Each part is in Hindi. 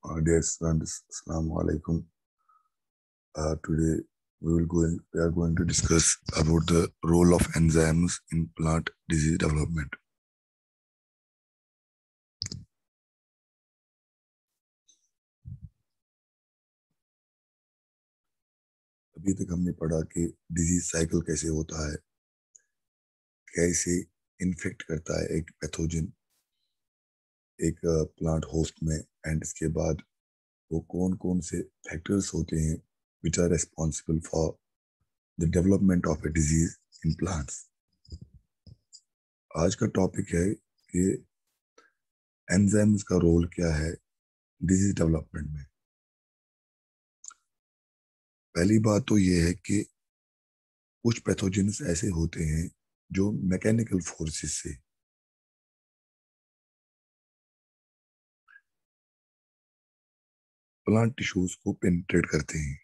Dear students, Assalamu alaikum. Today we are going to discuss about the role of enzymes in plant disease development. अभी तक हमने पढ़ा कि डिजीज साइकिल कैसे होता है, कैसे इन्फेक्ट करता है एक पैथोजन एक प्लांट होस्ट में, एंड इसके बाद वो कौन कौन से फैक्टर्स होते हैं which are responsible for the development of a disease in plants. आज का टॉपिक है कि एंजाइम्स का रोल क्या है डिजीज डेवलपमेंट में. पहली बात तो ये है कि कुछ पैथोजेंस ऐसे होते हैं जो मैकेनिकल फोर्सेस से प्लांट टिश्यूज को पेनिट्रेट करते हैं,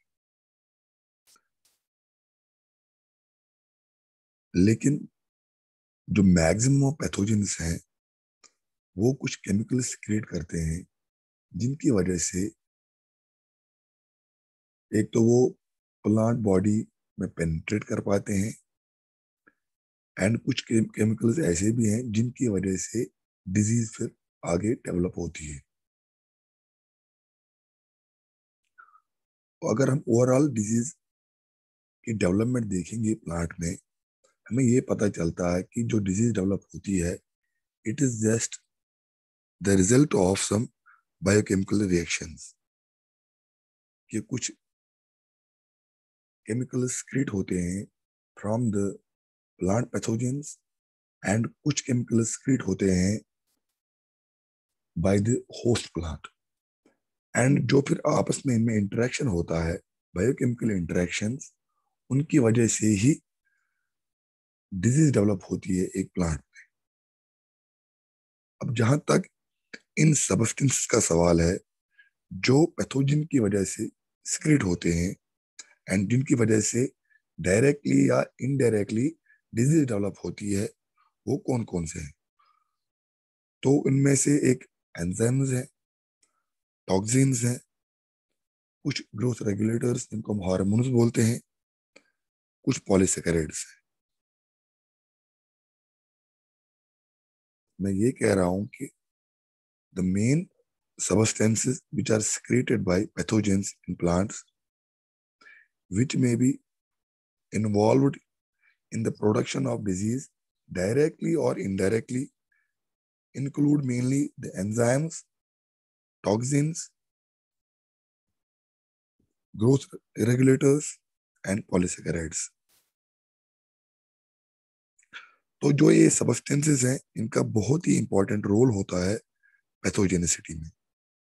लेकिन जो मैक्सिमम पैथोजेंस हैं वो कुछ केमिकल्स क्रिएट करते हैं जिनकी वजह से एक तो वो प्लांट बॉडी में पेनिट्रेट कर पाते हैं, एंड कुछ केमिकल्स ऐसे भी हैं जिनकी वजह से डिजीज फिर आगे डेवलप होती है. तो अगर हम ओवरऑल डिजीज की डेवलपमेंट देखेंगे प्लांट में, हमें ये पता चलता है कि जो डिजीज डेवलप होती है it is just the result of some biochemical reactions. कि कुछ केमिकल्स क्रिएट होते हैं from the plant pathogens, and कुछ केमिकल्स क्रिएट होते हैं by the host plant, and जो फिर आपस में इनमें इंटरेक्शन होता है, बायोकेमिकल इंटरेक्शंस, उनकी वजह से ही डिजीज डेवलप होती है एक प्लांट में. अब जहां तक इन सबस्टेंस का सवाल है जो पैथोजन की वजह से सिक्रेट होते हैं एंड जिनकी वजह से डायरेक्टली या इनडायरेक्टली डिजीज डेवलप होती है, वो कौन कौन से हैं. तो इनमें से एक एंजाइम्स है, टॉक्सिन्स हैं, कुछ ग्रोथ रेगुलेटर्स जिनको हम हार्मोन्स बोलते हैं, कुछ पॉलीसेकेराइड्स हैं. मैं ये कह रहा हूं कि the main substances which are secreted by pathogens in plants, which may be involved in the production of disease directly or indirectly, include mainly the enzymes, toxins, growth regulators and polysaccharides. तो जो ये सबस्टेंसेस हैं इनका बहुत ही इंपॉर्टेंट रोल होता है पैथोजेनिसिटी में,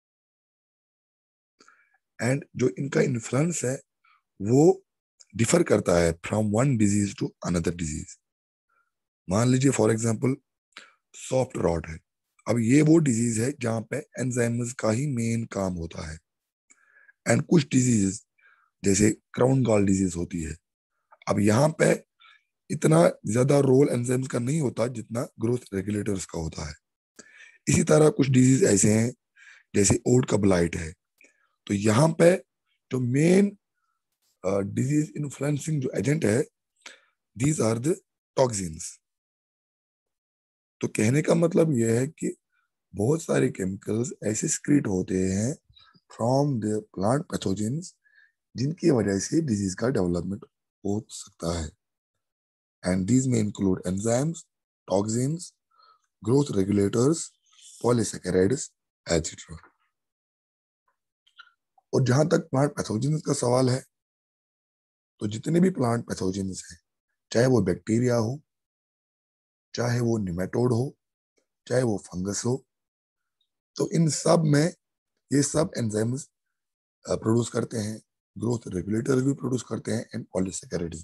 एंड जो इनका इन्फ्लुएंस है वो डिफर करता है from one disease to another disease. मान लीजिए फॉर एग्जांपल सॉफ्ट रॉट है. अब ये वो डिजीज है जहां पे एंजाइम्स का ही मेन काम होता है, एंड कुछ डिजीज जैसे क्राउन गॉल डिजीज होती है. अब यहाँ पे इतना ज्यादा रोल एंजाइम्स का नहीं होता जितना ग्रोथ रेगुलेटर्स का होता है. इसी तरह कुछ डिजीज ऐसे हैं जैसे ओट का ब्लाइट है. तो यहाँ पे जो मेन डिजीज इन्फ्लुएंसिंग जो एजेंट है, दीज आर द टॉक्सिन्स. तो कहने का मतलब यह है कि बहुत सारे केमिकल्स ऐसे सिक्रीट होते हैं फ्रॉम द प्लांट पैथोजेंस जिनकी वजह से डिजीज का डेवलपमेंट हो सकता है, एंड दीज में include enzymes, toxins, growth regulators, polysaccharides etcetera. और जहां तक प्लांट पैथोजेंस का सवाल है, तो जितने भी प्लांट पैथोजेंस हैं, चाहे वो बैक्टीरिया हो, चाहे वो निमेटोड हो, चाहे वो फंगस हो, तो इन सब में ये सब एंजाइम्स प्रोड्यूस करते हैं, ग्रोथ रेगुलेटर्स भी प्रोड्यूस करते हैं, एंड पॉलीसैकेराइड्स.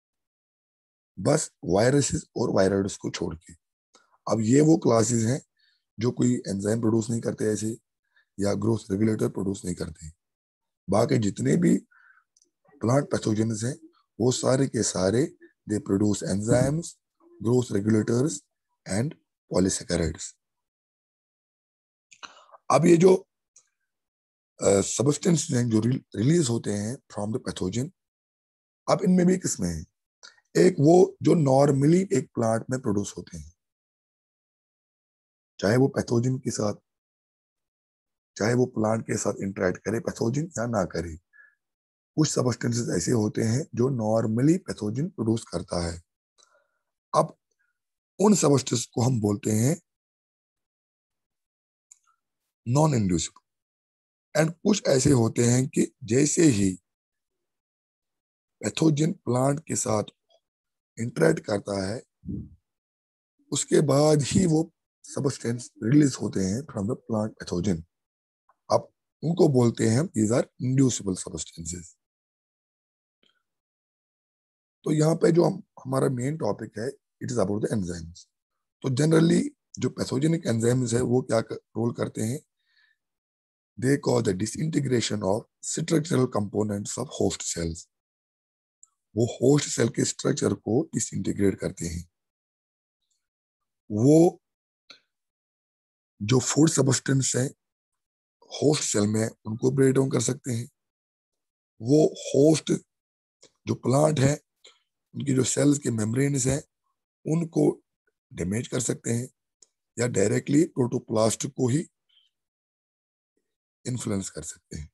बस वायरसेस और वायरस को छोड़ के. अब ये वो क्लासेस हैं जो कोई एंजाइम प्रोड्यूस नहीं करते ऐसे, या ग्रोथ रेगुलेटर प्रोड्यूस नहीं करते. बाकी जितने भी प्लांट पैथोजेंस हैं वो सारे के सारे they produce enzymes, growth regulators and polysaccharides. अब ये जो सबस्टेंस हैं जो रिलीज होते हैं फ्रॉम द पैथोजन। अब इनमें भी किस्में हैं। एक वो जो नॉर्मली एक प्लांट में प्रोड्यूस होते हैं, चाहे वो पैथोजन के साथ, चाहे वो प्लांट के साथ इंटरेक्ट करे पैथोजन या ना करे। कुछ सबस्टेंसेस ऐसे होते हैं जो नॉर्मली पैथोजन प्रोड्यूस करता है। अब उन सबस्टेंस को हम बोलते हैं नॉन इंड्यूसिबल। एंड कुछ ऐसे होते हैं कि जैसे ही पैथोजन प्लांट के साथ इंटरेक्ट करता है, उसके बाद ही वो सबस्टेंस रिलीज होते हैं फ्रॉम द प्लांट पैथोजन। अब उनको बोलते हैं दीज आर इंड्यूसिबल सब्सटेंसेस। तो यहाँ पे जो हमारा मेन टॉपिक है, it is about the enzymes. तो जनरली जो पैथोजेनिक एंजाइम्स है वो क्या रोल करते हैं? They cause the disintegration of structural components of host cells. वो होस्ट सेल के स्ट्रक्चर को डिसइंटीग्रेट करते हैं। वो जो फूड सब्सटेंस है होस्ट सेल में, उनको ब्रेक डाउन कर सकते हैं। वो होस्ट जो प्लांट है, उनकी जो सेल्स के मेम्ब्रेन्स हैं, उनको डैमेज कर सकते हैं, या डायरेक्टली प्रोटोप्लास्ट को ही इन्फ्लुएंस कर सकते हैं।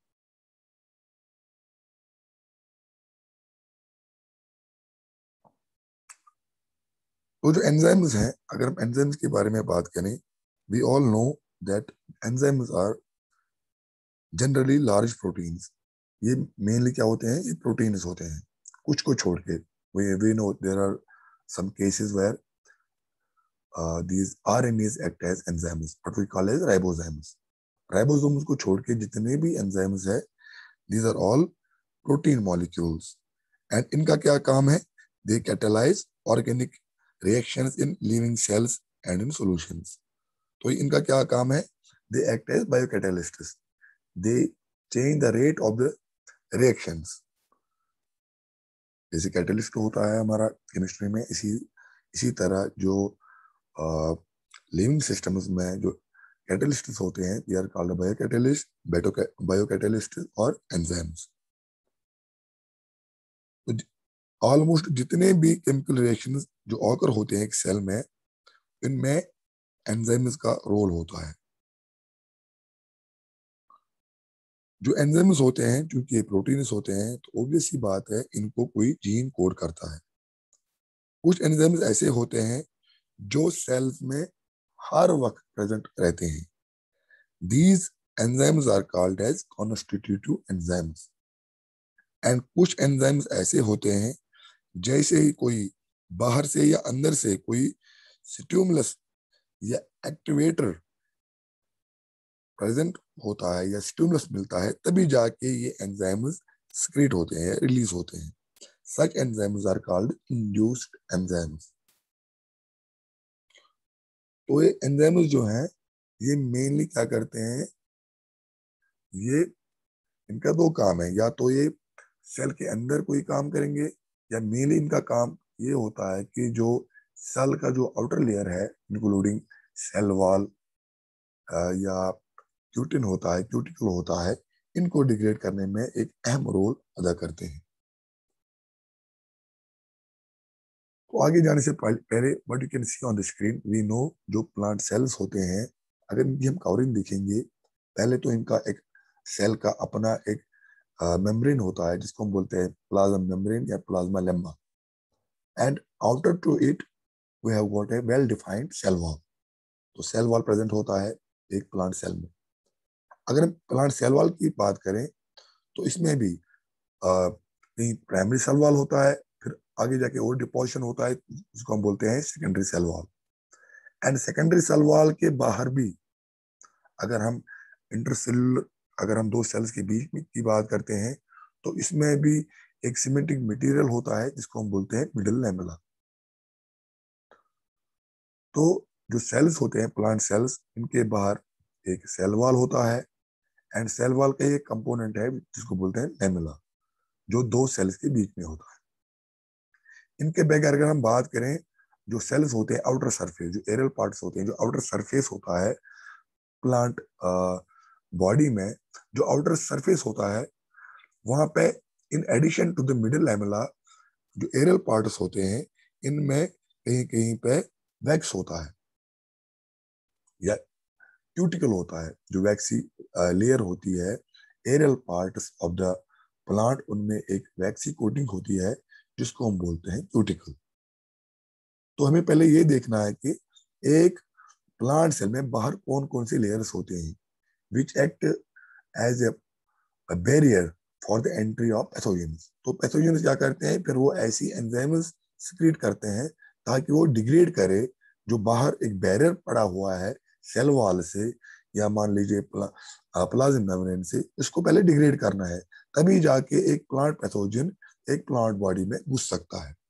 तो जो एंजाइम्स हैं, अगर हम एंजाइम्स के बारे में बात करें, we all know that enzymes are generally large proteins. ये मेनली क्या होते हैं? ये प्रोटीन्स होते हैं, कुछ को छोड़ के। We know there are some cases where these RNAs act as enzymes, what we call as ribozymes. Ribosomes को छोड़ के जितने भी enzymes है, these are all protein molecules. And इनका क्या काम है? They catalyze organic reactions in living cells and in solutions. तो इनका क्या काम है? They act as biocatalysts. They change the rate of the reactions. जैसे कैटलिस्ट होता है हमारा केमिस्ट्री में, इसी इसी तरह जो लिविंग सिस्टम्स में जो कैटलिस्ट होते हैं, they are called biocatalyst, biocatalyst और एंजाइम्स। तो ऑलमोस्ट जितने भी केमिकल रिएक्शंस जो ऑकर होते हैं एक सेल में, इनमें एंजाइम्स का रोल होता है। जो एंजाइम्स होते हैं, क्योंकि ये प्रोटीन्स होते हैं, तो ऑब्वियस सी बात है इनको कोई जीन कोड करता है। कुछ एंजाइम्स ऐसे होते हैं जो सेल्स में हर वक्त प्रेजेंट रहते हैं। These enzymes are called as constitutive enzymes. And कुछ एंजाइम्स ऐसे होते हैं, जैसे ही कोई बाहर से या अंदर से कोई स्टिमुलस या एक्टिवेटर प्रेजेंट होता है या स्टिमुलस मिलता है, तभी जाके ये एंजाइम्स सिक्रीट होते हैं, रिलीज होते हैं। Such enzymes are called induced enzymes. तो ये एंजाइम्स जो हैं, ये मेनली क्या करते हैं? ये इनका दो काम है, या तो ये सेल के अंदर कोई काम करेंगे, या मेनली इनका काम ये होता है कि जो सेल का जो आउटर लेयर है, इंक्लूडिंग सेल वॉल या क्यूटिन होता है, क्यूटिकल होता है, इनको डिग्रेड करने में एक अहम रोल अदा करते हैं। तो आगे जाने से पहले what you can see on the screen, we know जो प्लांट सेल्स होते हैं, अगर इनकी हम कवरिंग देखेंगे, पहले तो इनका एक सेल का अपना एक मेम्ब्रेन होता है, जिसको हम बोलते हैं प्लाज्मा मेम्ब्रेन या plasma lemma. And outer to it we have got a well defined cell wall. तो सेल वॉल प्रेजेंट होता है एक प्लांट सेल में। अगर हम प्लांट सेल वॉल की बात करें, तो इसमें भी कहीं प्राइमरी सेल वॉल होता है, फिर आगे जाके और डिपोजिशन होता है, जिसको हम बोलते हैं secondary cell wall. And secondary cell wall के बाहर भी अगर हम इंटरसेलुलर, अगर हम दो सेल्स के बीच में की बात करते हैं, तो इसमें भी एक सिमेंटिक मटेरियल होता है, जिसको हम बोलते हैं मिडल लैमेला। तो जो सेल्स होते हैं प्लांट सेल्स, इनके बाहर एक सेल वॉल होता है, एंड सेल वॉल का एक कंपोनेंट है जिसको बोलते हैं लैमेला, जो दो सेल्स के बीच में होता है। इनके बगैर अगर हम बात करें, जो सेल्स होते हैं आउटर सरफेस, जो एरियल पार्ट्स होते हैं, जो आउटर सरफेस होता है प्लांट बॉडी में, जो आउटर सरफेस होता है वहां पे in addition to the middle lamella जो एरियल पार्ट्स होते हैं इनमें कहीं कहीं पे वैक्स होता है या क्यूटिकल होता है। जो वैक्सी लेयर होती है aerial parts of the plant उनमें एक वैक्सी कोटिंग होती है जिसको हम बोलते हैं क्यूटिकल। तो हमें पहले ये देखना है कि एक प्लांट सेल में बाहर कौन कौन से लेयर्स होते हैं which act as a barrier for the entry of pathogens. तो पैथोजेंस क्या करते हैं फिर वो ऐसी एंजाइम्स सिक्रीट करते हैं ताकि वो डिग्रेड करे जो बाहर एक बैरियर पड़ा हुआ है सेल वॉल से या मान लीजिए प्लाज्मा मेम्ब्रेन से, इसको पहले डिग्रेड करना है तभी जाके एक प्लांट पैथोजन एक प्लांट बॉडी में घुस सकता है।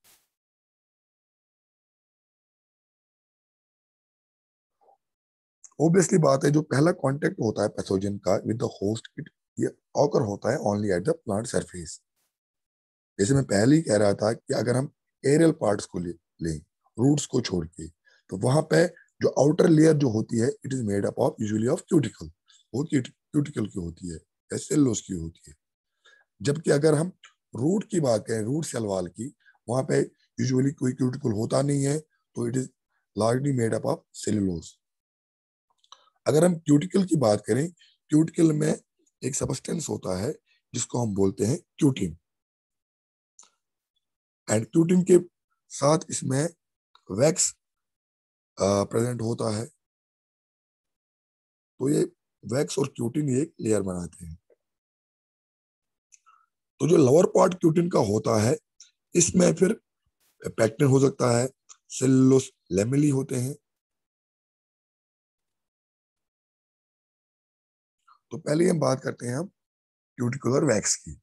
ऑब्वियसली बात है जो पहला कांटेक्ट होता है पैथोजन का विद द होस्ट इट ये ऑकर होता है only at the plant surface. जैसे मैं पहले ही कह रहा था कि अगर हम एरियल पार्ट्स को लें रूट्स को छोड़ के तो वहां पे जो आउटर लेयर जो होती है it is made up of usually of cuticle, वो क्यूटिकल की होती है या सेलुलोज की होती है। जबकि अगर हम रूट की बात करें रूट सेल वॉल की वहां पे यूजुअली कोई क्यूटिकल होता नहीं है तो it is largely made up of cellulose. अगर हम क्यूटिकल की बात करें क्यूटिकल में एक सबस्टेंस होता है जिसको हम बोलते हैं क्यूटिन एंड क्यूटिन के साथ इसमें वैक्स प्रेजेंट होता है। तो ये वैक्स और क्यूटिन ये लेयर बनाते हैं। तो जो लोअर पार्ट क्यूटिन का होता है इसमें फिर पैक्टिन हो सकता है सेलुलोस लेमेली होते हैं। तो पहले हम बात करते हैं हम क्यूटिकुलर वैक्स की।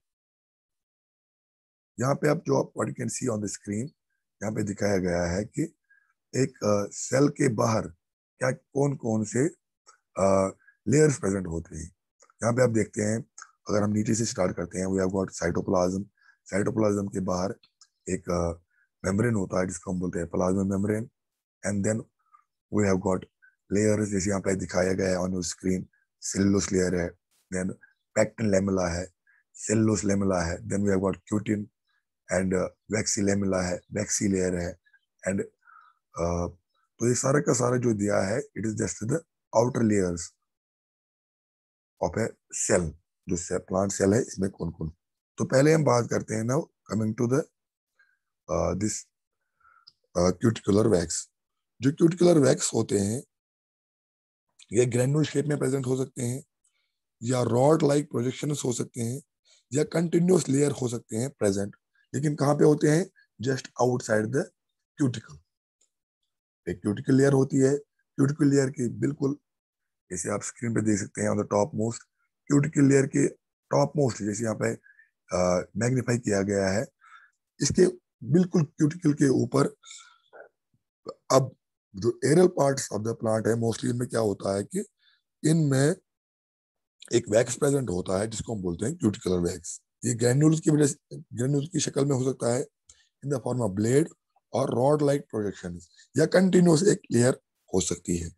यहाँ पे आप जो आप what you can see on the screen यहाँ पे दिखाया गया है कि एक सेल के बाहर क्या कौन कौन से लेयर्स प्रेजेंट होते हैं। यहाँ पे आप देखते हैं अगर हम नीचे से स्टार्ट करते हैं we have got cytoplasm. Cytoplasm के बाहर एक मेम्ब्रेन होता है जिसको हम बोलते हैं plasma membrane and then we have got layers जैसे यहाँ पे दिखाया गया है on your screen. Cellulose layer है, देन पैक्टिन लेमेला है, सेलुलोस लेमेला है, then we have got cutin and waxy lamella है, वैक्सी लेयर है एंड तो ये सारा का सारा जो दिया है it is just the outer layers of a cell. जो प्लांट सेल है इसमें कौन कौन। तो पहले हम बात करते हैं now coming to the this cuticular wax. जो क्यूटिकुलर वैक्स होते हैं ये ग्रेन्यूल शेप में प्रेजेंट हो सकते हैं या रॉड लाइक प्रोजेक्शन हो सकते हैं या कंटिन्यूअस लेयर हो सकते हैं प्रेजेंट। लेकिन कहाँ पे होते हैं जस्ट आउटसाइड द क्यूटिकल। एक क्यूटिकल लेयर होती है क्यूटिकल लेयर की बिल्कुल जैसे आप स्क्रीन पे देख सकते हैं on the top most cuticle layer के टॉप मोस्ट जैसे यहाँ पे मैग्नीफाई किया गया है इसके बिल्कुल क्यूटिकल के ऊपर। अब जो aerial parts of the plant है मोस्टली इनमें क्या होता है कि इनमें एक वैक्स प्रेजेंट होता है जिसको हम बोलते हैं क्यूटिकुलर वैक्स। ये ग्रेन्यूल्स की वजह से ग्रेन्यूल्स की शक्ल में हो सकता है in the form of blade और रॉड लाइक प्रोजेक्शन या कंटिन्यूस एक लेयर हो सकती है।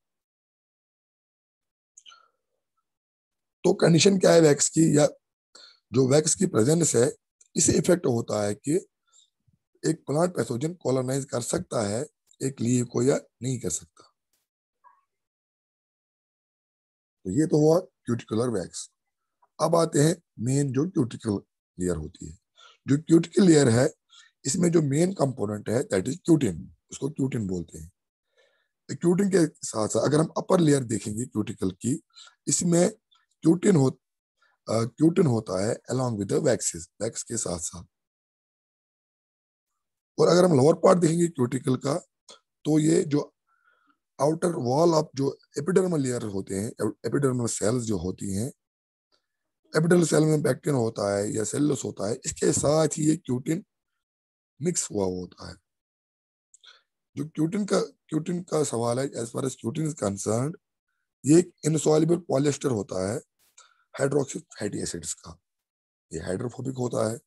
तो कंडीशन क्या है वैक्स की या जो वैक्स की प्रेजेंस है इसे इफेक्ट होता है कि एक प्लांट पैथोजन कॉलोनाइज कर सकता है एक लीव को या नहीं कर सकता। तो ये तो हुआ क्यूटिकुलर वैक्स। अब आते हैं मेन जो क्यूटिकल लेयर होती है। जो क्यूटिकल लेयर है इसमें जो मेन कंपोनेंट है दैट इज क्यूटिन, उसको क्यूटिन बोलते हैं। क्यूटिन के साथ साथ अगर हम अपर लेयर देखेंगे क्यूटिकल की इसमें क्यूटिन हो क्यूटिन होता है अलोंग विद वैक्सेस वैक्स के साथ साथ। और अगर हम लोअर पार्ट देखेंगे क्यूटिकल का तो ये जो आउटर वॉल ऑफ जो एपिडर्मल लेयर होते हैं एपिडर्मल सेल्स जो होती हैं एपिडर्मल सेल में बैक्टीरिया होता है या सेलुलोस होता है इसके साथ ही ये क्यूटिन मिक्स हुआ होता है। जो क्यूटिन का सवाल है as far as cutin is concern ये एक इनसॉल्युबल पॉलिएस्टर होता है हाइड्रोक्सी फैटी एसिड्स का। ये हाइड्रोफोबिक होता है।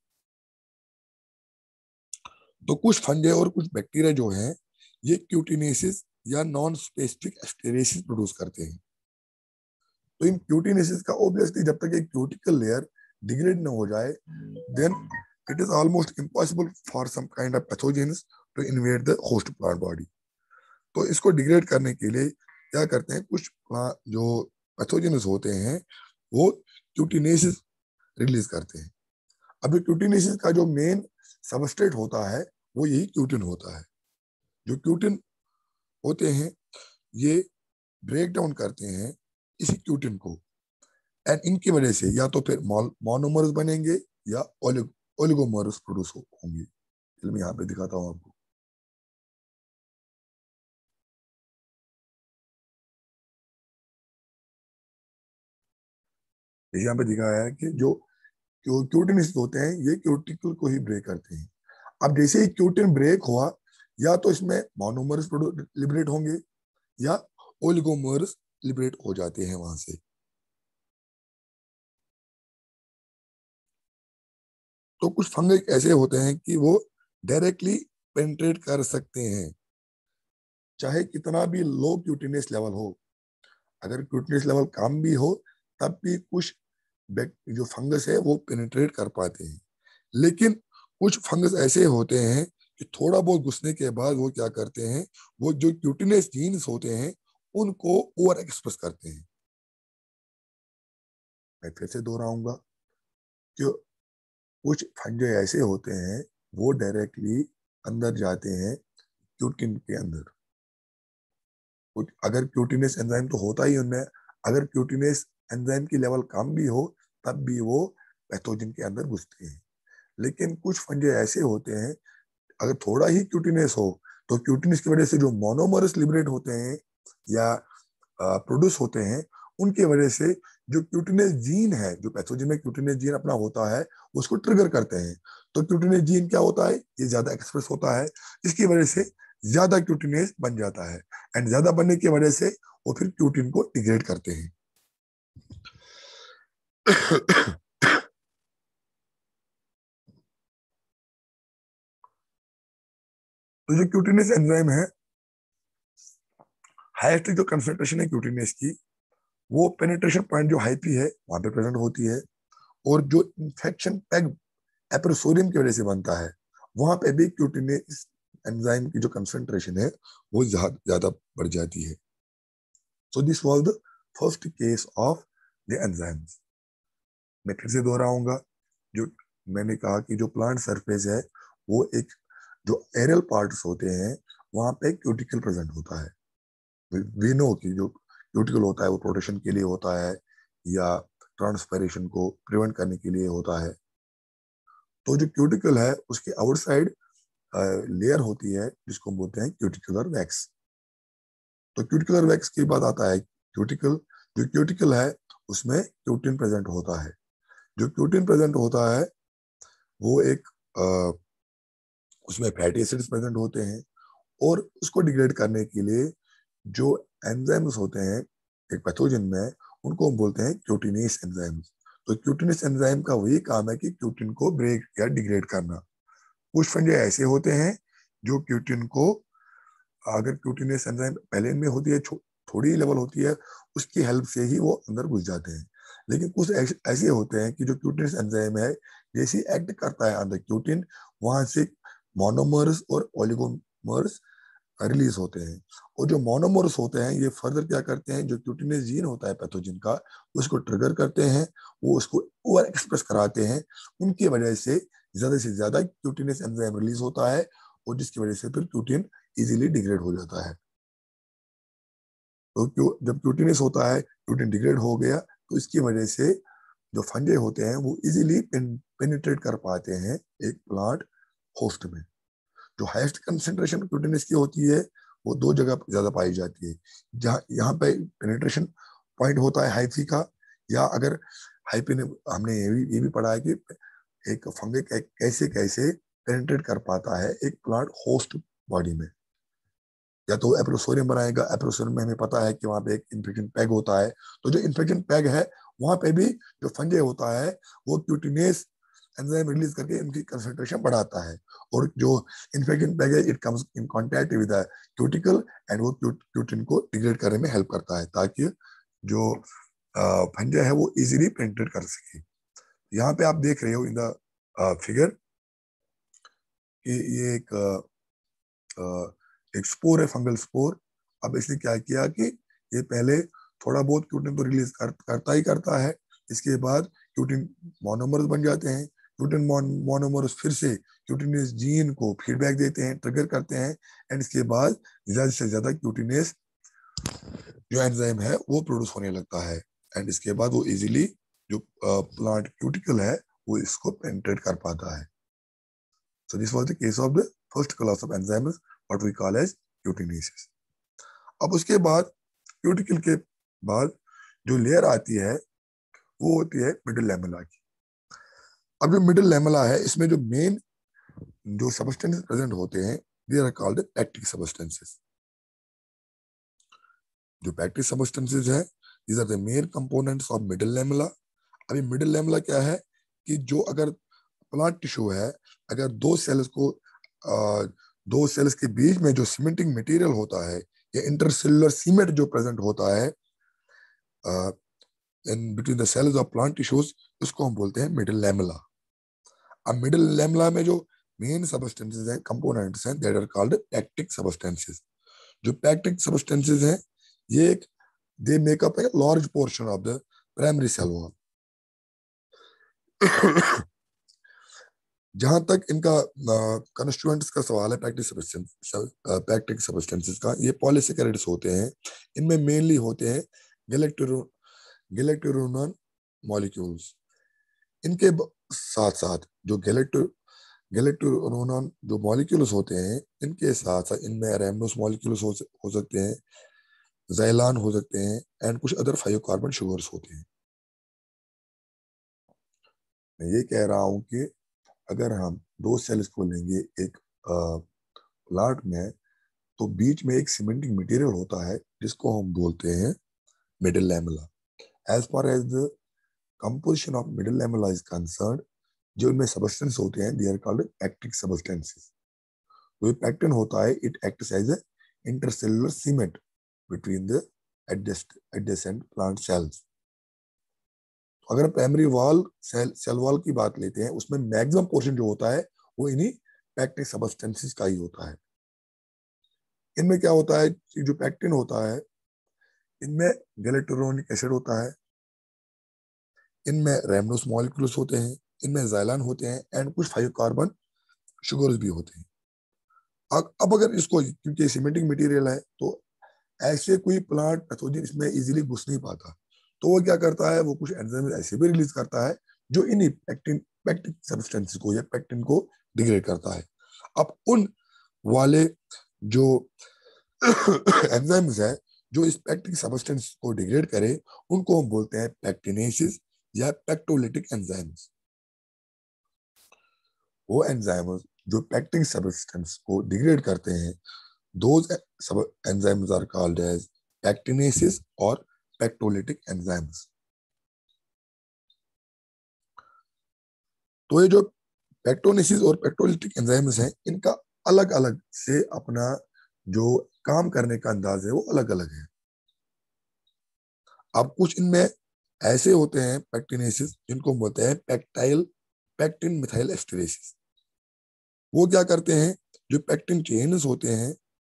तो कुछ फंगे और कुछ बैक्टीरिया जो हैं ये क्यूटिनेसिस या नॉन स्पेसिफिक एस्टेरेसिस प्रोड्यूस करते हैं। तो इन क्यूटिनेसिस का ऑब्वियसली जब तक एक क्यूटिकल लेयर डिग्रेड ना हो जाए, then it is almost impossible for some kind of pathogens to invade the host plant body. तो इसको डिग्रेड करने के लिए क्या करते हैं, कुछ जो पैथोजेंस होते हैं वो क्यूटिनेसिस रिलीज करते हैं। अब क्यूटिनेसिस का जो मेन सबस्ट्रेट होता है वो यही क्यूटिन होता है। जो क्यूटिन होते हैं ये ब्रेक डाउन करते हैं इसी क्यूटिन को, एंड इनकी वजह से या तो फिर मोनोमर्स बनेंगे या ओलिगोमर्स प्रोड्यूस होंगे। मैं यहाँ पे दिखाता हूँ आपको। यहाँ पे दिखाया है कि जो क्यूटिन होते हैं ये क्यूटिकल को ही ब्रेक करते हैं। अब जैसे ही क्यूटिन ब्रेक हुआ, या तो इसमें मोनोमर्स लिबरेट होंगे या ओलिगोमर्स लिबरेट हो जाते हैं वहां से। तो कुछ फंगस ऐसे होते हैं कि वो डायरेक्टली पेनिट्रेट कर सकते हैं, चाहे कितना भी लो क्यूटिनेस लेवल हो। अगर क्यूटनेस लेवल कम भी हो तब भी कुछ जो फंगस है वो पेनिट्रेट कर पाते हैं। लेकिन कुछ फंगस ऐसे होते हैं कि थोड़ा बहुत घुसने के बाद वो क्या करते हैं, वो जो क्यूटिनेस जीन्स होते हैं उनको ओवर एक्सप्रेस करते हैं। मैं फिर से दोहराऊंगा कि कुछ फंगे ऐसे होते हैं वो डायरेक्टली अंदर जाते हैं क्यूटिन के अंदर। अगर क्यूटिनेस एंजाइम तो होता ही उनमें, अगर क्यूटिनेस एंजाइम की लेवल कम भी हो तब भी वो पैथोजन के अंदर घुसते हैं। लेकिन कुछ फंजे ऐसे होते हैं, अगर थोड़ा ही क्यूटिनेस हो तो क्यूटिनेस की वजह से जो मोनोमर्स लिबरेट होते हैं या प्रोड्यूस होते हैं, उनकी वजह से जो क्यूटिनेस जीन है, जो पैथोजन में क्यूटिनेस जीन अपना होता है उसको ट्रिगर करते हैं। तो क्यूटिनेस जीन क्या होता है, ये ज्यादा एक्सप्रेस होता है, इसकी वजह से ज्यादा क्यूटिनेस बन जाता है, एंड ज्यादा बनने की वजह से वो फिर क्यूटिन को डिग्रेड करते हैं। तो जो क्यूटिनेस एंजाइम है, हाईएस्ट जो कंसंट्रेशन है क्यूटिनेस की, वो पेनिट्रेशन पॉइंट जो हाई पी है वहां पे प्रेजेंट होती है। और जो इन्फेक्शन पैग एप्रोसोरियम की वजह से बनता है, वहां पे भी क्यूटिनेस एंजाइम की जो कंसंट्रेशन है वो ज्यादा बढ़ जाती है। So this was the first case of the enzymes. मैं फिर से दोहराऊंगा, जो मैंने कहा कि जो प्लांट सरफेस है वो एक जो एरियल पार्ट्स होते हैं वहां पे क्यूटिकल प्रेजेंट होता है। वी नो कि जो क्यूटिकल होता है वो प्रोटेक्शन के लिए होता है या ट्रांसपेरेशन को प्रिवेंट करने के लिए होता है। तो जो क्यूटिकल है उसके आउटसाइड लेयर होती है जिसको हम बोलते हैं क्यूटिकुलर वैक्स। तो क्यूटिकुलर वैक्स की बात आता है, क्यूटिकल जो क्यूटिकल है उसमें क्यूटिन प्रेजेंट होता है। जो क्यूटिन प्रेजेंट होता है वो एक उसमें फैटी एसिड्स प्रेजेंट होते हैं, और उसको डिग्रेड करने के लिए जो एंजाइम्स होते हैं एक पैथोजन में, उनको हम बोलते हैं क्यूटिनेस एंजाइम्स। तो क्यूटिनेस एंजाइम का वही काम है कि क्यूटिन को ब्रेक या डिग्रेड करना। कुछ फंजे ऐसे होते हैं जो क्यूटिन को, अगर क्यूटिनेस एंजाइम पहले में होती है, थोड़ी लेवल होती है, उसकी हेल्प से ही वो अंदर घुस जाते हैं। लेकिन कुछ ऐसे होते हैं कि जो क्यूटिनेस एंजाइम है जैसे एक्ट करता है अंदर क्यूटिन, वहां से मोनोमर्स और ओलिगोमर्स रिलीज होते हैं। और जो मोनोमर्स होते हैं ये फर्दर क्या करते हैं, जो क्यूटिनेस जीन होता है पैथोजन का उसको ट्रिगर करते हैं, वो उसको ओवर एक्सप्रेस कराते हैं। उनकी वजह से ज्यादा क्यूटिनेस एंजाइम रिलीज होता है, और जिसकी वजह से फिर क्यूटिन इजीली डिग्रेड हो जाता है। तो जब क्यूटिनेस होता है, क्यूटिन डिग्रेड हो गया, तो इसकी वजह से जो फंजे होते हैं वो इजीली पेनिट्रेट कर पाते हैं एक प्लांट होस्ट में। जो हाईएस्ट कंसेंट्रेशन क्यूटिनेस की होती है वो दो जगह ज्यादा पाई जाती है, जहाँ यहाँ पे पेनिट्रेशन पॉइंट होता है हाइफी का, या अगर हाइपी ने, हमने ये भी पढ़ा है कि एक फंगे कैसे कैसे पेनिट्रेट कर पाता है एक प्लांट होस्ट बॉडी में। या तो एप्रोसोरियम बनाएगा, एप्रोसोरियम में हमें पता है कि वहां पे एक इन्फेक्शन पैग होता है। तो जो इन्फेक्शन पैग है वहां पे भी जो फंजे होता है वो क्यूटिनेस एंजाइम रिलीज करके इनकी कंसंट्रेशन बढ़ाता है। और जो इन्फेक्शन पैग है it comes in contact with the cuticle, and वो क्यूटिन को डिग्रेड करने में हेल्प करता है, ताकि जो भंजा है वो इजीली पेनिट्रेट कर सके। यहाँ पे आप देख रहे हो इन द फिगर कि ये एक स्पोर है, फंगल स्पोर। अब इसने क्या किया कि ये पहले थोड़ा बहुत क्यूटिन तो रिलीज करता ही करता है, इसके बाद क्यूटिन मोनोमर्स बन जाते हैं। क्यूटिन मोनोमर्स फिर से क्यूटिनेस जीन को फीडबैक देते हैं, ट्रिगर करते हैं, एंड इसके बाद ज्यादा से ज्यादा क्यूटिनेस जो एंजाइम है वो प्रोड्यूस होने लगता है, एंड इसके बाद वो इजीली जो प्लांट क्यूटिकल है वो इसको पेनिट्रेट कर पाता है। So this was the case of the first class of enzymes, what we call as cutinases. अब उसके बाद क्यूटिकल के बाद जो लेयर आती है वो होती है मिडिल लैमेला की। अब जो मिडिल लैमेला है इसमें जो मेन जो सबस्टेंसेस प्रेजेंट होते हैं they are called pectic substances. जो पैक्टिक सबस्टेंसेस है these are the main components of middle lamella. अभी मिडिल लैमेला क्या है कि जो अगर प्लांट टिश्यू है, अगर दो सेल्स के बीच में जो सीमेंटिंग मटेरियल होता है या इंटरसेलुलर सीमेंट जो प्रेजेंट होता है in between the cells of plant tissues, उसको हम बोलते हैं मिडिल लैमेला। अब मिडिल लैमेला में जो मेन सबस्टेंसेस हैं, कंपोनेंट्स हैं, that are called pectic substances. जो पैक्टिक सबस्टेंसेस हैं ये एक they make up a large portion of the primary cell wall. जहां तक इनका कंस्टिट्यूएंट्स का सवाल है पैक्टिक सबस्टेंसेस का, ये पॉलीसेकेराइड्स होते हैं। इनमें मेनली होते हैं गैलेक्टोरोनन मॉलिक्यूल्स। इनके साथ साथ जो गैलेक्टोरोनन जो मॉलिक्यूल्स होते हैं, इनके साथ साथ इनमें रैमनोस मॉलिक्यूल्स हो सकते हैं, ज़ैलान हो सकते हैं, एंड कुछ अदर 5 कार्बन शुगर्स होते हैं। मैं ये कह रहा हूं कि अगर हम दो सेल्स को लेंगे एक प्लांट में, तो बीच में एक सीमेंटिंग मटेरियल होता है जिसको हम बोलते हैं middle lamella. As far as the composition of middle lamella is concerned, जो इनमें सबस्टेंस होते हैं they are called pectic substances. तो ये पैक्टिन होता है, it acts as a intercellular cement between the adjacent plant cells. अगर प्राइमरी वॉल सेल वॉल की बात लेते हैं, उसमें मैक्सिमम पोर्शन जो होता है वो इन्हीं पैक्टिक सबस्टेंसेस का ही होता है। इनमें क्या होता है कि जो पैक्टिन होता है इनमें गैलेक्टोरोनिक एसिड होता है, इनमें रैमनोस मॉलिक्यूल्स होते हैं, इनमें ज़ैलान होते हैं, एंड कुछ 5 कार्बन शुगर्स भी होते हैं। अब अगर इसको, क्योंकि सीमेंटिंग मटेरियल है तो ऐसे कोई प्लांट पैथोजन इसमें इजीली घुस नहीं पाता, तो वो क्या करता है, वो कुछ एंजाइम ऐसे भी रिलीज करता है जो इन्हीं पैक्टिक सब्सटेंस को या पैक्टिन को डिग्रेड करता है। अब उन वाले जो एंजाइम्स है जो इस पैक्टिक सब्सटेंस को डिग्रेड करे, उनको हम बोलते हैं पैक्टिनेसिस या पैक्टोलिटिक एंजाइम्स। वो एंजाइम्स जो पैक्टिक सब्सटेंस को डिग्रेड करते हैं, those enzymes are called as pectinases or pectolytic enzymes. तो ये जो पेक्टोनेसिस और पेक्टोलिटिक एंजाइम्स हैं, इनका अलग अलग से अपना जो काम करने का अंदाज है वो अलग अलग है। अब कुछ इनमें ऐसे होते हैं पेक्टिनेसिस जिनको बोलते हैं पैक्टिन मिथाइल एस्टरेसिस। वो क्या करते हैं, जो पैक्टिन चेन्स होते हैं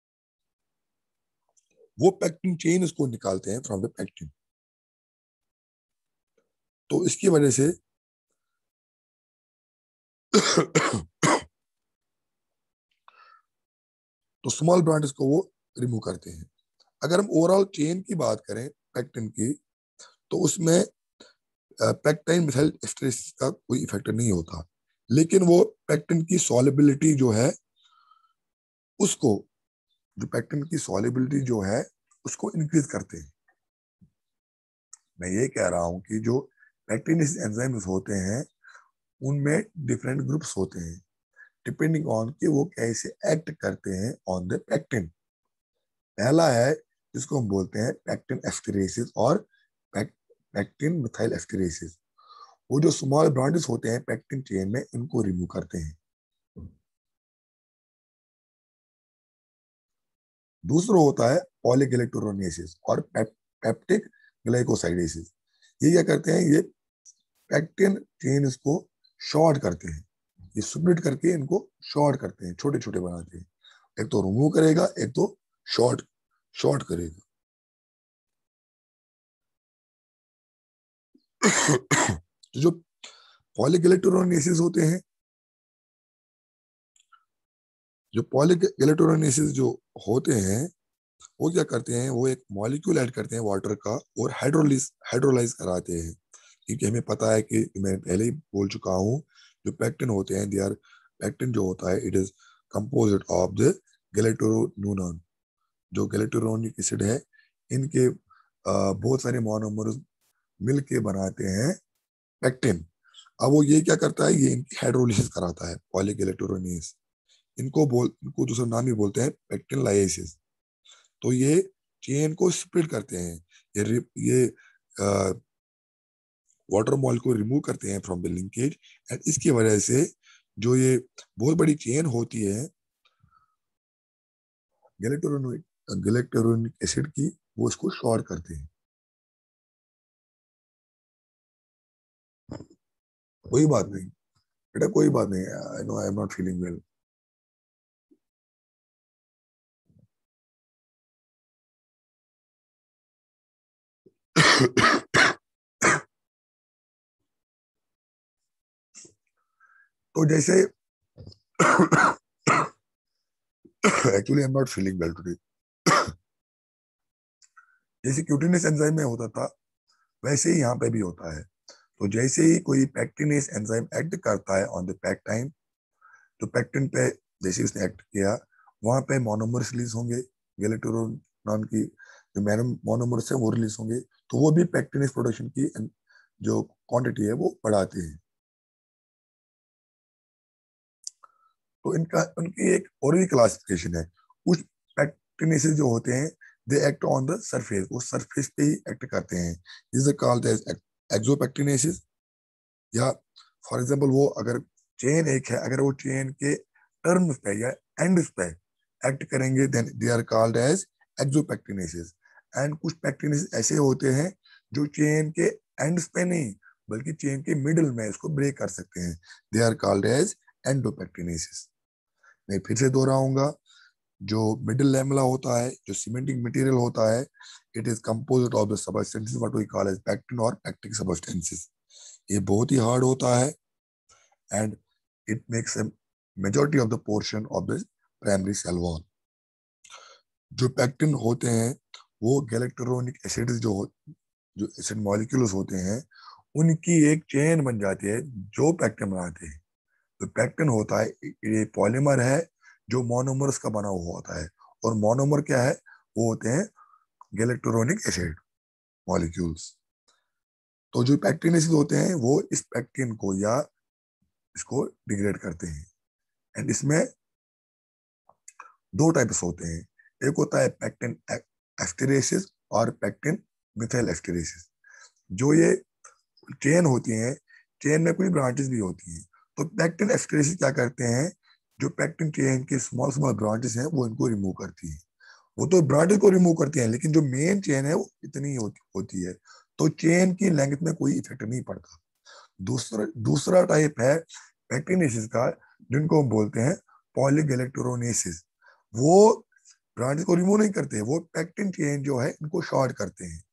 वो पैक्टिन चेन को निकालते हैं फ्रॉम द पैक्टिन। तो इसकी वजह से तो स्मॉल ब्रांड्स को वो रिमूव करते हैं। अगर हम ओवरऑल चेन की बात करें पैक्टिन की, तो उसमें पैक्टाइन मिथाइल एस्टरेसिस का कोई इफेक्ट नहीं होता, लेकिन वो पैक्टिन की सॉलिबिलिटी जो है उसको, जो पैक्टिन की सॉलिबिलिटी जो है उसको इंक्रीज करते हैं। मैं ये कह रहा हूं कि जो पैक्टिनेस एंजाइम्स होते हैं उनमें डिफरेंट ग्रुप्स होते हैं डिपेंडिंग ऑन कि वो कैसे एक्ट करते हैं ऑन द पैक्टिन। पहला है जिसको हम बोलते हैं पैक्टिन एस्टरेसिस और पैक्टिन मिथाइल एस्टरेसिस। वो जो स्मॉल ब्रांचेस होते हैं पैक्टिन चेन में, इनको रिमूव करते हैं। दूसरा होता है पॉलीगैलेक्टोरोनेसिस और पेप्टिक ग्लाइकोसाइडेसिस। ये क्या करते हैं, ये पैक्टिन चेन इसको शॉर्ट करते हैं, ये स्प्लिट करके इनको शॉर्ट करते हैं, छोटे छोटे बनाते हैं। एक तो रिमूव करेगा, एक तो शॉर्ट शॉर्ट करेगा। तो जो पॉलीगैलेक्टोरोनेसिस होते हैं, जो पॉलीगैलेक्टोरोनेसिस जो होते हैं, वो क्या करते हैं, वो एक मॉलिक्यूल ऐड करते हैं वाटर का और हाइड्रोलाइज कराते हैं। क्योंकि हमें पता है कि मैं पहले ही बोल चुका हूँ, जो पैक्टिन होते हैं, दे आर, पैक्टिन जो होता है, it is composed of the galacturonan. जो गैलेक्टोरोनिक एसिड है, इनके बहुत सारे मोनोमर्स मिलके बनाते हैं पैक्टिन। अब वो ये क्या करता है, ये इनकी हाइड्रोलिसिस कराता है, पॉलीगैलेक्टोरोनेस। इनको दूसरा नाम ही बोलते हैं पैक्टिन लाइसिस। तो ये चेन को स्प्लिट करते हैं, ये वाटर मॉलिक्यूल रिमूव करते हैं फ्रॉम द लिंकेज, एंड इसकी वजह से जो ये बहुत बड़ी चेन होती है गैलेक्टोरोनिक एसिड की, वो इसको शॉर्ट करते हैं। कोई बात नहीं बेटा, कोई बात नहीं, I know I am not feeling well. तो जैसे actually I am not feeling well today. जैसे क्यूटिनेस एंजाइम में होता था, वैसे ही यहाँ पे भी होता है। तो जैसे ही कोई पैक्टिनेस एंजाइम एक्ट करता है ऑन द पैक्टाइन, तो पैक्टिन पे जैसे उसने एक्ट किया, वहां पे मोनोमर्स रिलीज होंगे, गैलेक्टोरोनॉन की जो मोनोमर्स है वो रिलीज होंगे। तो वो भी पैक्टिनेस प्रोडक्शन की जो क्वांटिटी है वो बढ़ाते हैं। तो इनका उनकी एक और भी क्लासिफिकेशन है। कुछ पैक्टिनेसेस जो होते हैं, they act on the surface, वो सरफेस पे ही एक्ट करते हैं, this is called as exopectinases. या फॉर एग्जांपल, वो अगर चेन एक है, अगर वो चेन के टर्म्स पे या एंड्स पे एक्ट करेंगे, then they are called as exopectinases. And कुछ पैक्टिनेसिस ऐसे होते हैं जो चेन के एंड्स पे नहीं, बल्कि चेन के मिडिल में इसको ब्रेक कर सकते हैं, they are called as endopectinases. मैं फिर से दोहराऊंगा, जो मिडिल लैमेला होता है, जो सीमेंटिंग मटेरियल होता है, it is composed of the substances what we call as pectin और पैक्टिक सबस्टेंसेस। ये बहुत ही हार्ड होता है, and it makes a majority of the portion of the primary cell wall। जो पैक्टिन होते हैं, वो गैलेक्टोरोनिक एसिड्स जो एसिड मॉलिक्यूल्स होते हैं, उनकी एक चेन बन जाती है जो पैक्टिन बनाते हैं। तो पैक्टिन होता है, ये पॉलीमर है जो मोनोमर्स का बना हुआ होता है। और मोनोमर क्या है, वो होते हैं गैलेक्टोरोनिक एसिड मॉलिक्यूल्स। तो जो पैक्टिन एसिड होते हैं, वो इस पैक्टिन को या इसको डिग्रेड करते हैं। एंड इसमें दो टाइप्स होते हैं, एक होता है पैक्टिन एस्टरेसिस और पैक्टिन मिथाइल एस्टरेसिस। जो ये चेन होती है, चेन में कोई ब्रांचेस भी होती हैं। तो पैक्टिन एस्टरेसिस क्या करते हैं, जो पैक्टिन चेन के स्मॉल स्मॉल ब्रांचेस हैं, वो इनको रिमूव करती है। वो तो ब्रांचेस को रिमूव करती हैं, लेकिन जो मेन चेन है वो इतनी ही होती है। तो चेन की लेंथ में कोई इफेक्ट नहीं पड़ता। दूसरा दूसरा टाइप है पैक्टिनेसिस का, जिनको हम बोलते हैं पॉलीगैलेक्टोरोनेसिस। वो ब्रांच को रिमूव नहीं करते, वो पैक्टिन चेन जो है इनको शॉर्ट करते हैं।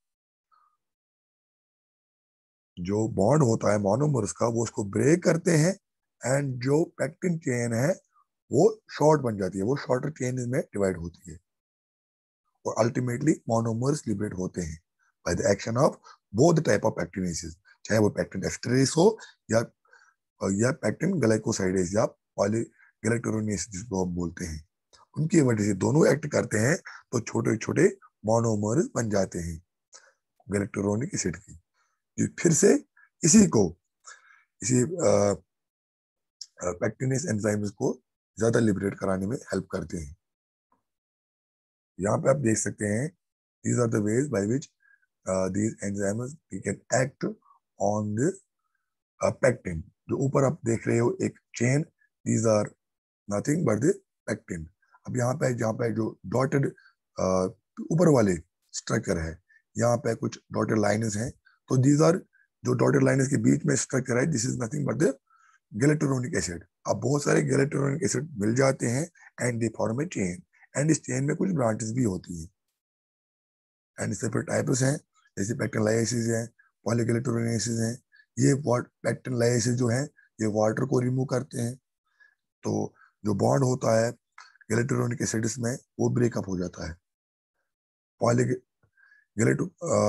जो बॉन्ड होता है मोनोमर्स का, वो उसको ब्रेक करते हैं, एंड जो पैक्टिन चेन है वो शॉर्ट बन जाती है, वो शॉर्टर चेन में डिवाइड होती है, और अल्टीमेटली मोनोमर्स लिबरेट होते हैं by the action of both type of pectinases. चाहे वो पैक्टिन एस्टरेस हो या पैक्टिन ग्लाइकोसाइडेज या पॉलीगैलेक्टोरोनेसिस जिसको हम बोलते हैं, उनकी वजह से दोनों एक्ट करते हैं, तो छोटे छोटे मोनोमर्स बन जाते हैं गैलेक्टोरोनिक एसिड की। ये फिर से इसी को इसी पैक्टिनेस एंजाइम्स को ज्यादा लिबरेट कराने में हेल्प करते हैं। यहाँ पे आप देख सकते हैं, these are the ways by which these enzymes they can act on the pectin। जो ऊपर आप देख रहे हो एक chain, these are nothing but the pectin। अब यहाँ पे जहाँ पे जो डॉटेड ऊपर वाले स्ट्रक्चर है, यहाँ पे कुछ डॉटेड लाइन्स हैं, तो दीज आर जो डॉटेड लाइन्स के बीच में स्ट्रक्चर है, this is nothing but the galacturonic acid. अब बहुत सारे गैलेक्टोरोनिक एसिड मिल जाते हैं and they form a chain, and इस चेन में कुछ ब्रांचेस भी होती हैं, एंड इससे फिर टाइप्स हैं, जैसे पेक्टिन लाइसिस है, पॉलीगैलेक्टोरोनेसिस है। ये पेक्टिन लाइसिस जो है ये वाटर को रिमूव करते हैं, तो जो बॉन्ड होता है गैलेक्टोरोनिक एसिड्स में वो ब्रेकअप हो जाता है। पॉलीगैलेक्टो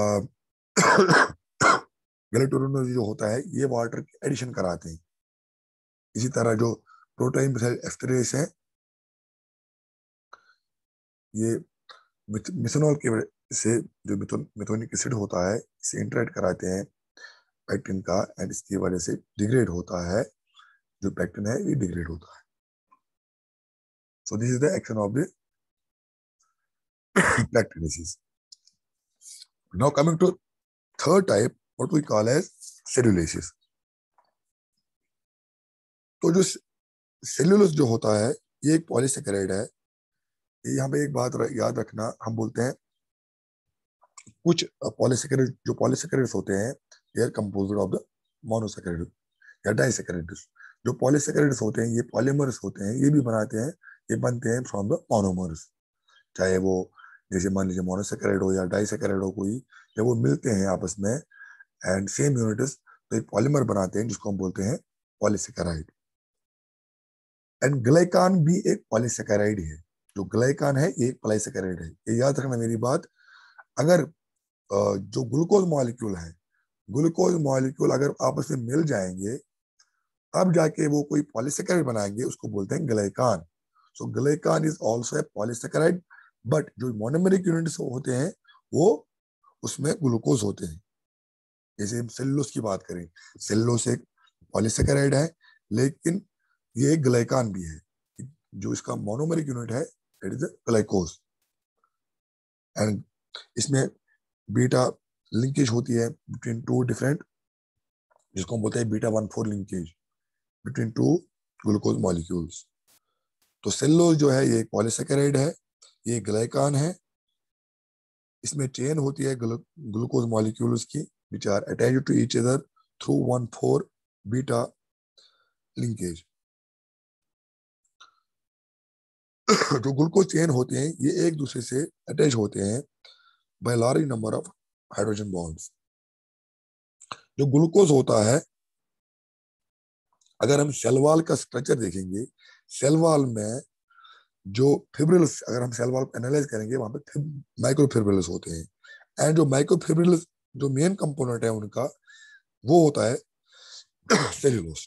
गैलेक्टोरोनेसिस जो होता है ये वाटर की एडिशन कराते हैं। इसी तरह जो प्रोटीन एस्टरेस है ये मिथेनॉल की वजह से जो मिथोनिक एसिड होता है इसे इंटरेक्ट कराते हैं पेक्टिन का, एंड इसकी वजह से डिग्रेड होता है, जो पेक्टिन है ये डिग्रेड होता है। So this is the action of the pectinases. Now coming to third type, what we call as cellulases. तो जो सेल्यूलोस जो होता है ये एक पॉलीसेकेराइड है। यहाँ पे एक बात याद रखना, हम बोलते हैं कुछ पॉलीसेकेराइड, जो पॉलीसेकेराइड्स होते हैं they are composed of the monosaccharide या डाइसेकेराइड्स। जो पॉलीसेकेराइड्स होते हैं ये पॉलीमर्स होते हैं, ये भी बनाते हैं, ये बनते हैं फ्रॉम द मोनोमर्स। चाहे वो जैसे मान लीजिए मोनोसेकेराइड हो या डाइसेकेराइड हो कोई, जब वो मिलते हैं आपस में एंड सेम यूनिट्स तो एक पॉलीमर बनाते हैं जिसको हम बोलते हैं पॉलीसेकेराइड। एंड ग्लाइकान भी एक पॉलीसेकेराइड है। जो ग्लाइकान है ये एक पॉलीसेकेराइड है, ये याद रखना मेरी बात। अगर जो ग्लूकोज मॉलिक्यूल है, ग्लूकोज मॉलिक्यूल अगर आपस में मिल जाएंगे तब जाके वो कोई पॉलीसेकेराइड बनाएंगे, उसको बोलते हैं glycan. So glycan is also a polysaccharide, but जो मोनोमेरिक यूनिट्स होते हैं वो उसमें ग्लूकोज होते हैं। जैसे हम सेल्यूलोस की बात करें, सेल्यूलोस एक पॉलीसेकेराइड है, लेकिन ये एक ग्लाइकान भी है। जो इसका मोनोमेरिक यूनिट है इट इज ग्लाइकोज, एंड इसमें बीटा लिंकेज होती है बिटवीन टू डिफरेंट, जिसको हम बोलते हैं beta 1,4 linkage between two glucose molecules. तो सेल्यूलोज जो है ये एक पॉलीसेकेराइड है, ये ग्लाइकान है। इसमें चेन होती है ग्लूकोज मॉलिक्यूल्स की which are attached to each other through 1,4 beta linkage. जो ग्लूकोज चेन होते हैं ये एक दूसरे से अटैच होते हैं by large number of hydrogen bonds. जो ग्लूकोज होता है, अगर हम सेल वॉल का स्ट्रक्चर देखेंगे, सेल वॉल में जो फिब्रिल्स, अगर हम सेल वॉल एनालाइज करेंगे वहां पे माइक्रोफिब्रिल्स होते हैं, एंड जो माइक्रोफिब्रिल्स जो मेन कंपोनेंट है उनका वो होता है सेल्यूलोस।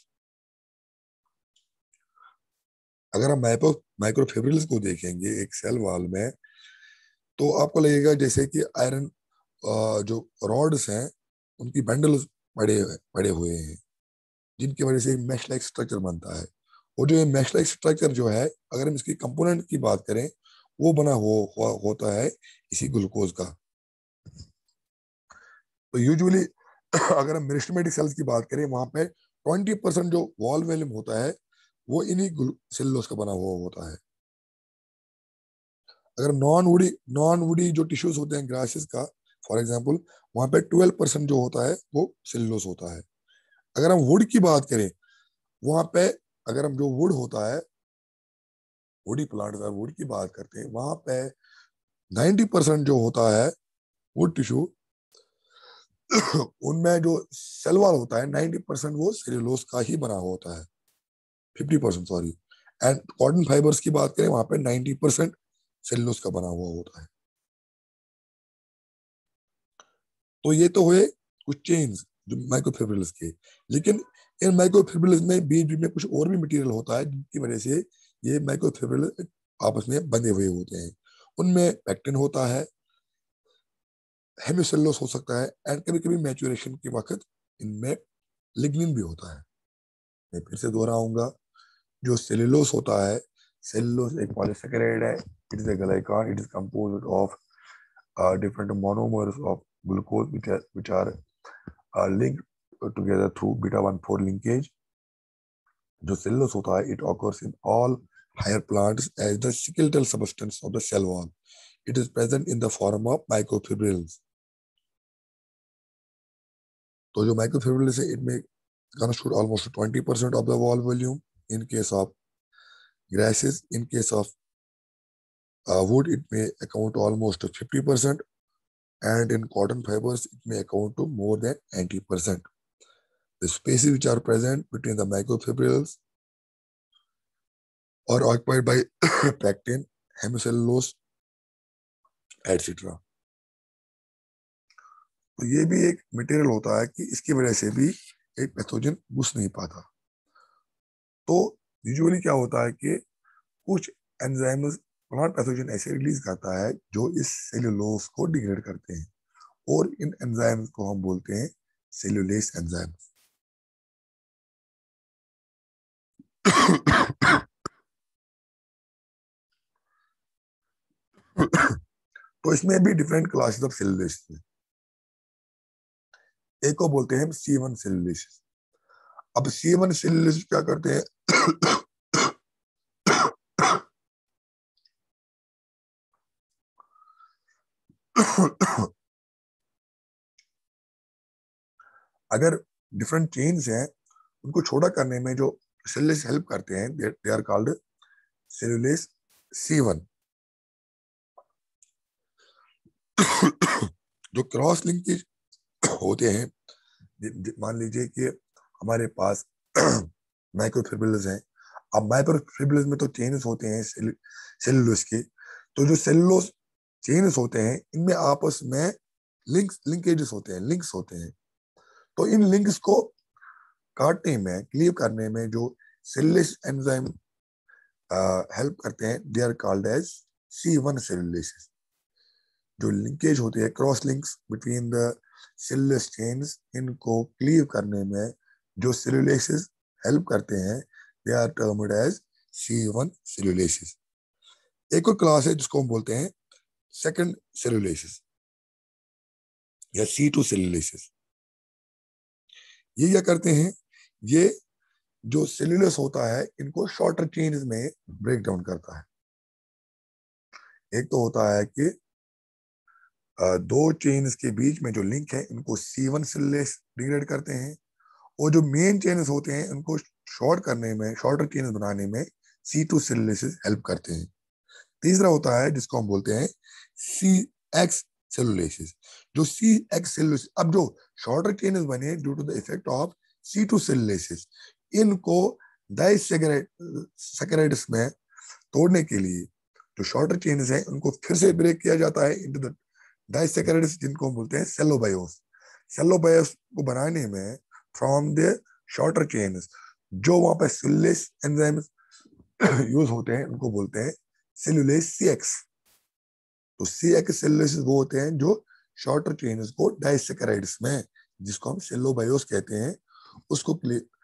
अगर हम माइक्रोफिब्रिल्स को देखेंगे एक सेल वॉल में तो आपको लगेगा जैसे कि आयरन जो रॉड्स हैं उनकी बंडल्स पड़े पड़े हुए हैं, जिनकी वजह से मैश लाइक स्ट्रक्चर बनता है। और जो ये मैश लाइक स्ट्रक्चर जो है, अगर हम इसकी कंपोनेंट की बात करें, वो बना होता है इसी ग्लूकोज का। तो यूजुअली अगर हम मेरिस्टेमेटिक सेल्स की बात करें, वहां पे 20% जो वॉल वॉल्यूम होता है वो इन्हीं सेल्यूलोज का बना हुआ होता है। अगर नॉन वुडी जो टिश्यूज होते हैं ग्रासेस का, फॉर एग्जाम्पल, वहां पे 12% जो होता है वो सेल्यूलोज होता है। अगर हम वुड की बात करें, वहां पे अगर हम जो वुड होता है, वुडी प्लांट और वुड की बात करते हैं, वहां पे 90% जो होता है वुड टिश्यू उनमें जो सेल वॉल होता है 90% वो सेल्यूलोज का ही बना हुआ होता है, 50% सॉरी। एंड कॉटन फाइबर्स की बात करें, वहां पे 90% सेल्यूलोज का बना हुआ होता है। तो ये तो हुए कुछ चेन्स जो माइक्रोफिब्रिल्स के, लेकिन इन माइक्रोफिब्रिल्स में बीच बीच में कुछ और भी मटेरियल होता है जिनकी वजह से ये माइक्रोफिब्रिल आपस में बंधे हुए होते हैं। उनमें पेक्टिन होता है, हेमिसेल्यूलोस हो सकता है, एंड कभी कभी मैच्योरेशन के वक्त इनमें लिग्निन भी होता है। मैं फिर से दोहराऊंगा, जो सेल्यूलोस होता है, सेल्यूलोस एक पॉलीसेकेराइड है, it is a glycan, it is composed of different monomers of glucose which are linked together through beta 1,4 linkage. जो cellulose होता है, it occurs in all higher plants as the skeletal substance of the cell wall. It is present in the form of microfibrils. तो जो माइक्रोफिब्रिल्स है, इट में constitute almost 20% of the wall volume. In case of grasses, in case of wood, it may account to almost 50%, and in cotton fibers, it may account to more than 90%. The spaces which are present between the microfibrils are occupied by pectin, hemicellulose, etc. तो ये भी एक मटेरियल होता है कि इसकी वजह से भी एक पैथोजन घुस नहीं पाता। तो यूजुअली क्या होता है कि कुछ एंजाइम्स प्लांट पैथोजन ऐसे रिलीज करता है जो इस सेल्यूलोज को डिग्रेड करते हैं, और इन एंजाइम्स को हम बोलते हैं सेल्यूलेस एंजाइम्स। तो इसमें भी डिफरेंट क्लासेस ऑफ सेल्यूलेस हैं। एक को बोलते हैं C1 सेल्यूलेस। अब C1 सेल्यूलेस क्या करते हैं? अगर डिफरेंट चेन्स हैं, उनको छोटा करने में जो सेल्यूलेस हेल्प करते हैं, दे आर कॉल्ड सेल्यूलेस C1। जो क्रॉस लिंकेज होते हैं, मान लीजिए कि हमारे पास माइक्रोफिब्रिल्स हैं। अब माइक्रोफिब्रिल्स में तो चेन्स होते हैं सेल्यूलोस के, तो जो सेल्यूलोस चेन्स होते हैं इनमें आपस में लिंकेजेस होते हैं, लिंक्स होते हैं। तो इन लिंक्स को काटने में, क्लीव करने में जो सेल्यूलेस एंजाइम हेल्प करते हैं, they are called as C1 cellulases. जो लिंकेज होते हैं, cross links between the cellulose chains, इनको क्लीव करने में जो सेल्यूलेसिस हेल्प करते हैं, they are termed as C1 cellulases. एक और क्लास है जिसको हम बोलते हैं सेकंड सेल्यूलेसिस या C2 सेल्यूलेसिस। ये क्या करते हैं? ये जो सेल्यूलस होता है इनको शॉर्टर चेन्स में ब्रेक डाउन करता है। एक तो होता है कि दो चेन्स के बीच में जो लिंक है इनको C1 सेल्यूलेस डिग्रेड करते हैं, और जो मेन चेन्स होते हैं उनको शॉर्ट करने में, शॉर्टर चेन्स बनाने में C2 सेल्यूलेसिस हेल्प करते हैं। तीसरा होता है जिसको हम बोलते हैं CX सेल्यूलेसिस। जो CX सेल्यूलेसिस, अब जो शॉर्टर चेन्स बने due to the effect of C2 cellulases, इनको डाइसैकेराइड्स में तोड़ने के लिए जो शॉर्टर चेन्स हैं उनको फिर से ब्रेक किया जाता है इनटू द डाइसैकेराइड्स, जिनको हम बोलते हैं सेलोबायोस। सेलोबायोस को बनाने में फ्रॉम द शॉर्टर चेन्स जो वहां पर सेल्यूलेस एंजाइम्स यूज होते हैं उनको बोलते हैं सेल्यूलेस CX। तो CX सेल्यूलेस वो होते हैं जो शॉर्टर चेन्स को डाइसैकेराइड्स में, जिसको हम सेलोबायोस कहते हैं, उसको